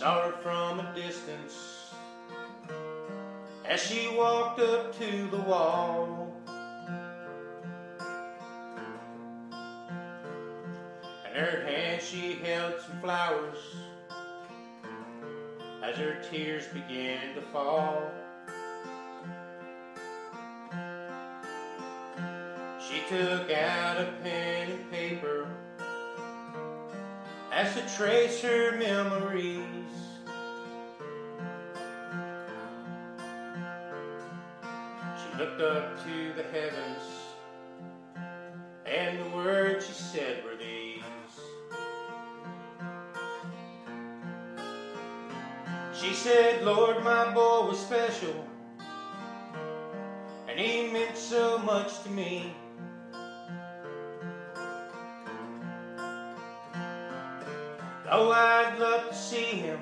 saw her from a distance as she walked up to the wall. In her hand she held some flowers as her tears began to fall. She took out a pen and paper as to trace her memories. She looked up to the heavens, and the words she said were these: she said, Lord, my boy was special, and he meant so much to me. Oh, I'd love to see him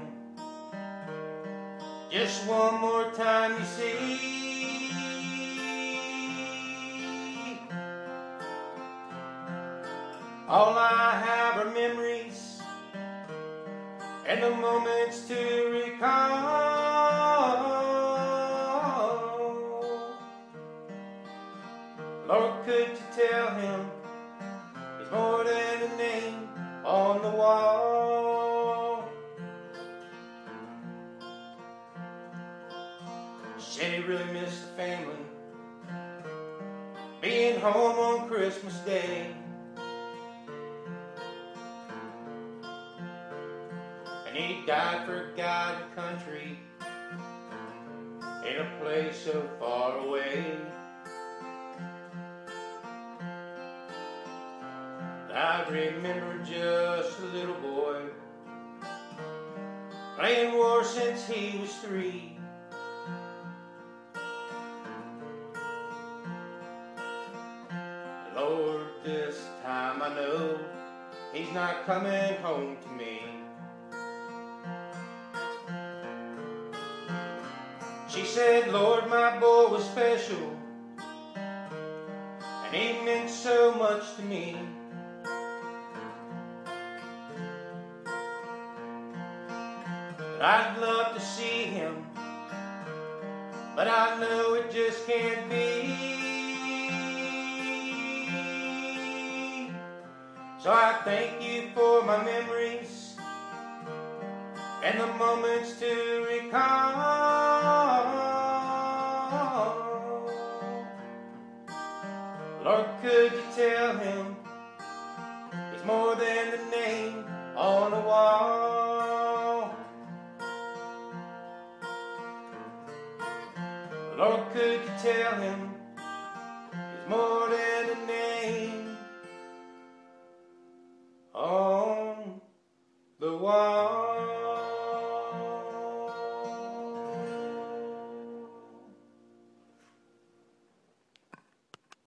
just one more time, you see. All I have are memories and the moments to recall. Lord, could you tell him he's more than a name on the wall? She said he really missed the family, being home on Christmas Day. And he died for God and country in a place so far away. I remember just a little boy playing war since he was 3. Lord, this time I know he's not coming home to me. She said, Lord, my boy was special, and he meant so much to me. I'd love to see him, but I know it just can't be. So I thank you for my memories and the moments to recall. Lord, could you tell him he's more than a name on a wall? Lord, could you tell him he's more than a name on the wall?